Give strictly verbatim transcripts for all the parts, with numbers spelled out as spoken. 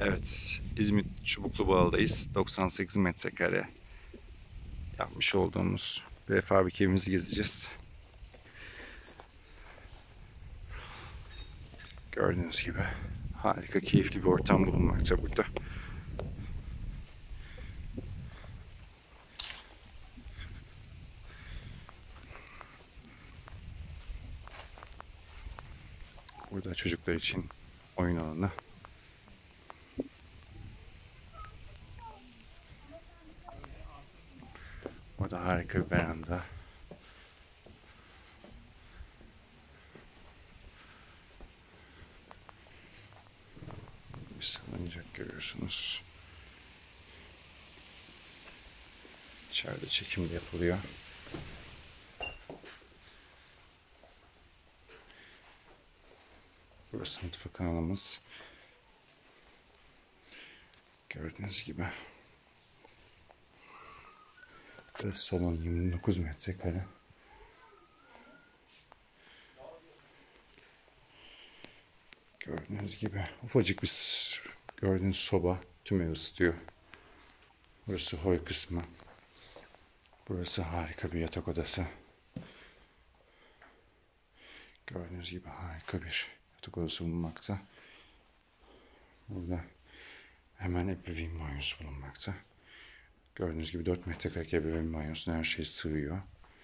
Evet, İzmit Çubukluboğa'dayız. doksan sekiz metrekare yapmış olduğumuz prefabrik evimizi gezeceğiz. Gördüğünüz gibi harika, keyifli bir ortam bulunmakta burada. Burada çocuklar için oyun alanı. Burada harika bir veranda. Bir salıncak görüyorsunuz. İçeride çekim de yapılıyor. Burası mutfak alanımız. Gördüğünüz gibi. Burası salon, yirmi dokuz metrekare. Gördüğünüz gibi ufacık bir gördüğünüz soba tüm evi ısıtıyor. Burası hoy kısmı. Burası harika bir yatak odası. Gördüğünüz gibi harika bir yatak odası bulunmakta. Burada hemen ebeveyn banyosu bulunmakta. Gördüğünüz gibi dört metrekare ebeveyn banyosuna her şey sığıyor.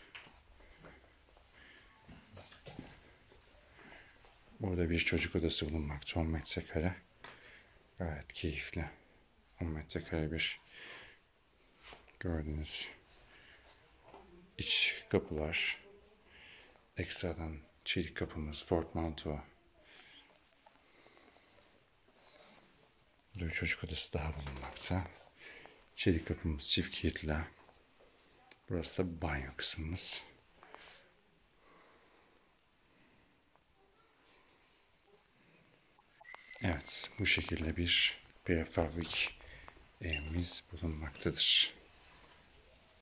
Burada bir çocuk odası bulunmakta, on metrekare. Gayet keyifli. on metrekare bir gördüğünüz iç kapılar. Ekstradan çelik kapımız, portmanto. Burada bir çocuk odası daha bulunmakta. Çelik kapımız çift kilitli. Burası da banyo kısmımız. Evet, bu şekilde bir prefabrik evimiz bulunmaktadır.